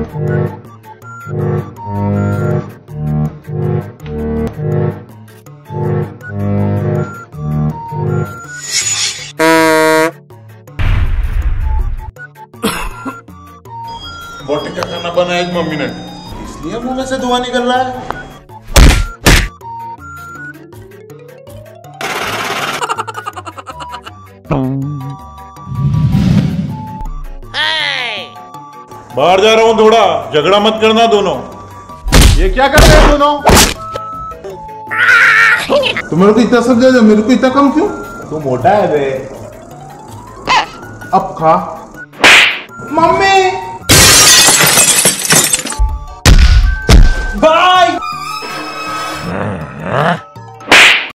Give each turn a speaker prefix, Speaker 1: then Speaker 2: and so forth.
Speaker 1: बोटी का खाना बनाया आज मम्मी ने, इसलिए मुंह में से धुआं निकल रहा है। बाहर जा रहा हूँ थोड़ा, झगड़ा मत करना दोनों। ये क्या कर रहे हैं दोनों?
Speaker 2: तुम्हारे को इतना सब दे दो, मेरे को इतना कम क्यों?
Speaker 1: तू मोटा है बे।
Speaker 2: अब खा। मम्मी